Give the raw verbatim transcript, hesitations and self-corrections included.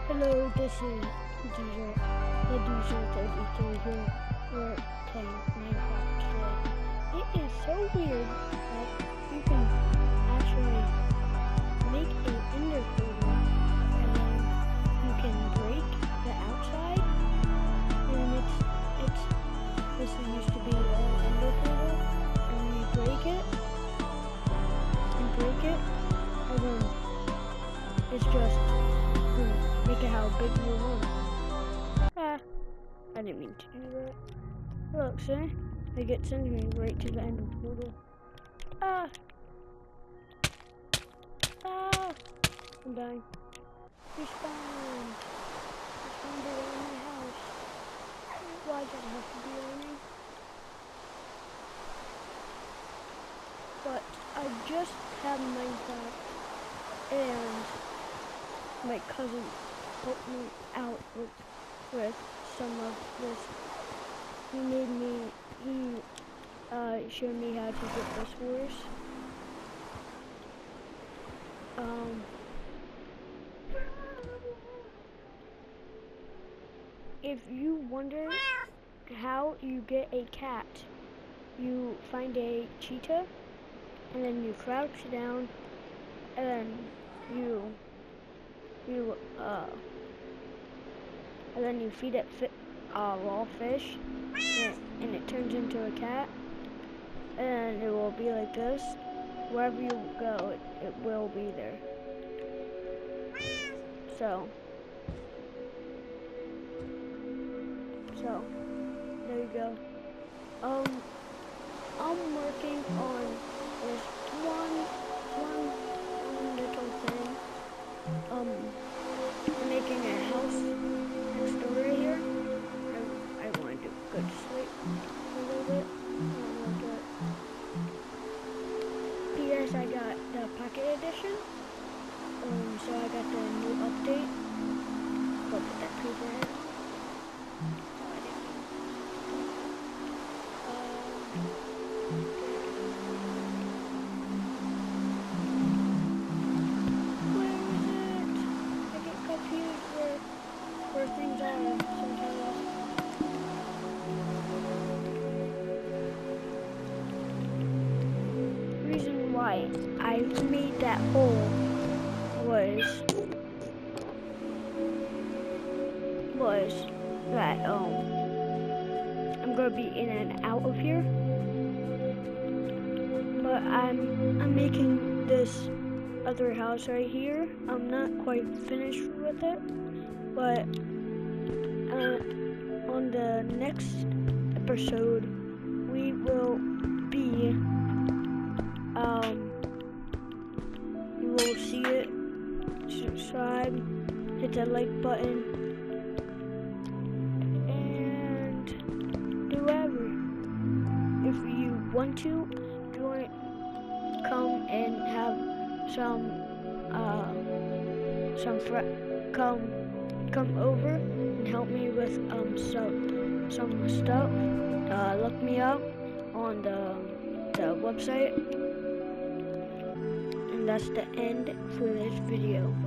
Hello, this is Deezer, the Deezer thirty-three here. We're playing Minecraft today. It is so weird that you can actually make an ender portal and then you can break the outside. And it's, it's, this used to be an ender portal, and then you break it, and break it, and then it's just, boom. Make it how big you want. Ah, I didn't mean to do that. Look, see? Like it sends me right to the end of the portal. Ah! Ah! I'm dying. Respawn! Respawn around my house. Why does it have to be raining? But I just have Minecraft and my cousin helped me out with, with some of this. He made me, he uh, showed me how to get this horse. Um, if you wonder how you get a cat, you find a cheetah, and then you crouch down, and then you You, uh, and then you feed it fi uh, raw fish, and it, and it turns into a cat, and it will be like this. Wherever you go, it, it will be there. So, so, there you go. Um, I'm working on this one, one, one little thing. Um, I'm making a house next door right here. I, I want to go to sleep a little bit. P S I got the Pocket Edition. Um, so I got the new update. But put that paper in. Oh, I didn't mean. Um, where things are sometimes. The reason why I made that hole was was that um I'm gonna be in and out of here, but I'm I'm making this other house right here. I'm not quite finished with it, but uh, on the next episode we will be um you will see it. Subscribe, hit that like button, and do whatever. If you want to join, come and have some uh some fr come come over and help me with um some some stuff. Uh, look me up on the the website, and that's the end for this video.